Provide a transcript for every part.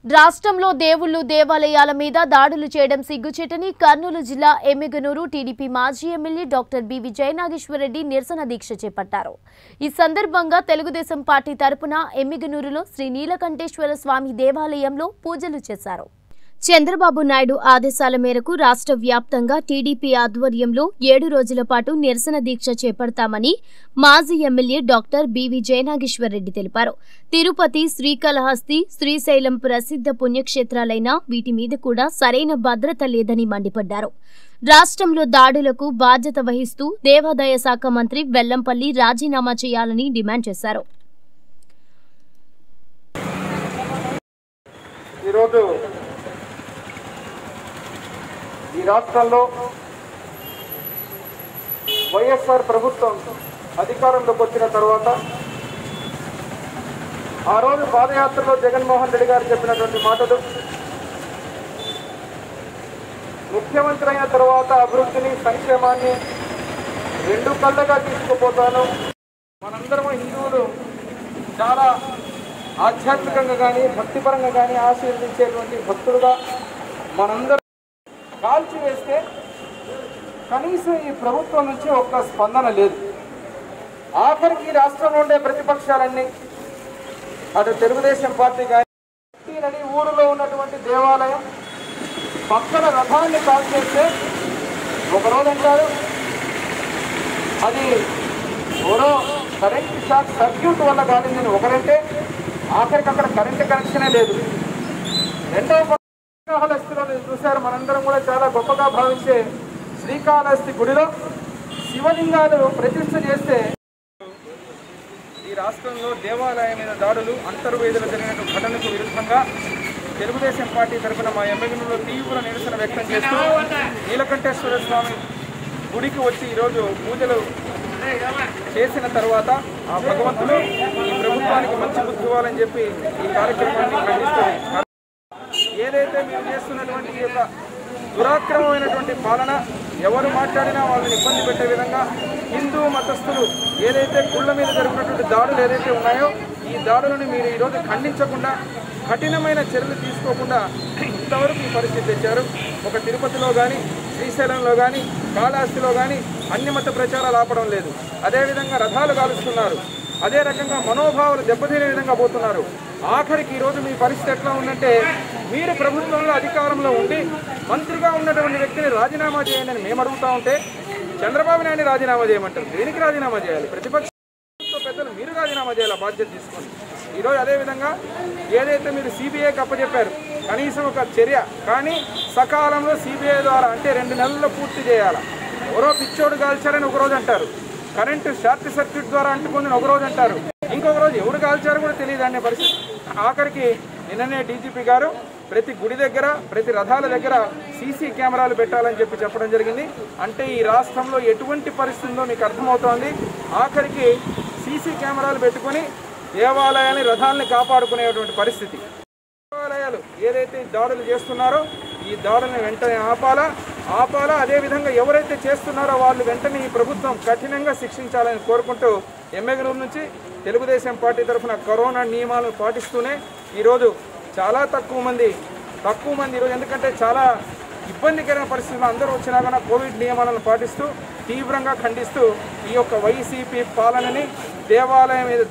రాష్ట్రంలో దేవుళ్ళు దేవాలయాల మీద దాడులు చేయడం సిగ్గుచేటని కర్నూలు జిల్లా ఎమ్మిగనూరు టీడీపీ మాజీ ఎమ్మెల్యే డాక్టర్ బి విజయనాగేశ్వరరెడ్డి నిరసన దీక్ష చేపట్టారు। ఈ సందర్భంగా తెలుగుదేశం పార్టీ తరపున ఎమ్మిగనూరులో శ్రీ నీలకంఠేశ్వర స్వామి దేవాలయంలో పూజలు చేశారు। చంద్రబాబు నాయుడు ఆదేశాల మేరకు రాష్ట్ర వ్యాప్తంగా టీడీపీ ఆధ్వర్యంలో 7 రోజుల పాటు నిరసన దీక్ష చేపడతామని మాజీ ఎమ్మెల్యే డాక్టర్ బి విజయనాగేశ్వరరెడ్డి తెలిపారు। తిరుపతి, శ్రీకాళహస్తి, శ్రీశైలం ప్రసిద్ధ పుణ్యక్షేత్రాలైన వీటి మీద కూడా సరైన భద్రత లేదని మండిపడ్డారు। రాష్ట్రంలో దాడులకు బాధ్యత వహిస్తూ దేవాదాయ శాఖ మంత్రి వెల్లంపల్లి రాజీనామా చేయాలని డిమాండ్ చేశారు। ఈ రాష్ట్రంలో వైఎస్ఆర్ ప్రభుత్వం అధికారంలోకి వచ్చిన తర్వాత ఆ రోజు పాదయాత్రలో జగన్మోహన్ రెడ్డి గారు చెప్పినటువంటి మాటలు, ముఖ్యమంత్రి అయిన తర్వాత అభివృద్ధిని సంక్షేమాన్ని రెండు కళ్ళగా తీసుకుపోతాను, మనందరం హిందువులు చాలా ఆధ్యాత్మికంగా కానీ భక్తిపరంగా కానీ ఆశీర్వదించేటువంటి భక్తులుగా మనందరం కాల్చివేస్తే కనీసం ఈ ప్రభుత్వం నుంచి ఒక్క స్పందన లేదు। ఆఖరికి రాష్ట్రంలో ఉండే ప్రతిపక్షాలన్నీ అటు తెలుగుదేశం పార్టీ కానీ ఊరిలో ఉన్నటువంటి దేవాలయం పక్కన రథాన్ని కాల్చేస్తే ఒకరోజు అంటారు అది ఎవరో కరెంట్ షాక్ సర్క్యూట్ వల్ల కాలిందని ఒకరంటే, ఆఖరికి అక్కడ కరెంట్ కనెక్షనే లేదు। రెండవ శ్రీకాళహస్తిలో చూశారు, మనందరం కూడా చాలా గొప్పగా భావించే శ్రీకాళహస్తి గుడిలో శివలింగాలు ప్రతిష్ఠ చేస్తే ఈ రాష్ట్రంలో దేవాలయం మీద దాడులు అంతర్వేదులు జరిగిన ఘటనకు విరుద్ధంగా తెలుగుదేశం పార్టీ తరఫున మా ఎమ్మెల్యేలో తీవ్ర నిరసన వ్యక్తం చేస్తూ నీలకంఠేశ్వర స్వామి గుడికి వచ్చి ఈరోజు పూజలు చేసిన తర్వాత ఆ భగవంతుడు ఈ ప్రభుత్వానికి మంచి బుద్ధి ఇవ్వాలని చెప్పి ఈ కార్యక్రమాన్ని ఖండిస్తుంది। ఏదైతే మీరు చేస్తున్నటువంటి ఈ యొక్క దురాక్రమమైనటువంటి పాలన, ఎవరు మాట్లాడినా వాళ్ళని ఇబ్బంది పెట్టే విధంగా హిందూ మతస్థులు ఏదైతే గుళ్ళ మీద జరుగుతున్నటువంటి దాడులు ఏదైతే ఉన్నాయో ఈ దాడులను మీరు ఈరోజు ఖండించకుండా కఠినమైన చర్యలు తీసుకోకుండా ఇంతవరకు ఈ పరిస్థితి తెచ్చారు। ఒక తిరుపతిలో కానీ శ్రీశైలంలో కానీ కాళహస్తిలో కానీ అన్యమత ప్రచారాలు ఆపడం లేదు, అదేవిధంగా రథాలు కాలుస్తున్నారు, అదే రకంగా మనోభావాలు దెబ్బతినే విధంగా పోతున్నారు। ఆఖరికి ఈరోజు మీ పరిస్థితి ఎట్లా ఉందంటే, మీరు ప్రభుత్వంలో అధికారంలో ఉండి మంత్రిగా ఉన్నటువంటి వ్యక్తిని రాజీనామా చేయండి అని మేము అడుగుతూ ఉంటే చంద్రబాబు నాయుడు రాజీనామా చేయమంటారు। దేనికి రాజీనామా చేయాలి? ప్రతిపక్ష పెద్దలు మీరు రాజీనామా చేయాలి బాధ్యత తీసుకొని। ఈరోజు అదేవిధంగా ఏదైతే మీరు సిబిఐకి అప్పచెప్పారు కనీసం ఒక చర్య కానీ సకాలంలో సిబిఐ ద్వారా అంటే 2 నెలల్లో పూర్తి చేయాలి। ఎవరో పిచ్చోడు కాల్చారని ఒకరోజు అంటారు, కరెంటు షార్ట్ సర్క్యూట్ ద్వారా అంటుకుందని ఒకరోజు అంటారు, ఇంకొక రోజు ఎవరు కాల్చారో కూడా తెలియదు అనే పరిస్థితి। ఆఖరికి నిన్ననే డీజీపీ గారు ప్రతి గుడి దగ్గర ప్రతి రథాల దగ్గర సీసీ కెమెరాలు పెట్టాలని చెప్పడం జరిగింది। అంటే ఈ రాష్ట్రంలో ఎటువంటి పరిస్థితి ఉందో మీకు అర్థమవుతోంది। ఆఖరికి సీసీ కెమెరాలు పెట్టుకొని దేవాలయాన్ని రథాలని కాపాడుకునేటువంటి పరిస్థితి। దేవాలయాలు ఏదైతే దాడులు చేస్తున్నారో ఈ దాడులను వెంటనే ఆపాలా అదేవిధంగా ఎవరైతే చేస్తున్నారో వాళ్ళు వెంటనే ఈ ప్రభుత్వం కఠినంగా శిక్షించాలని కోరుకుంటూ ఎమ్మెగనూరు నుంచి తెలుగుదేశం పార్టీ తరఫున కరోనా నియమాలను పాటిస్తూనే ఈరోజు చాలా తక్కువ మంది ఈరోజు, ఎందుకంటే చాలా ఇబ్బందికరమైన పరిస్థితుల్లో అందరూ వచ్చినా కూడా కోవిడ్ నియమాలను పాటిస్తూ తీవ్రంగా ఖండిస్తూ ఈ యొక్క వైసీపీ పాలనని దేవాలయం మీద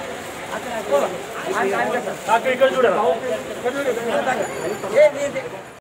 ఇక్కడ చూడ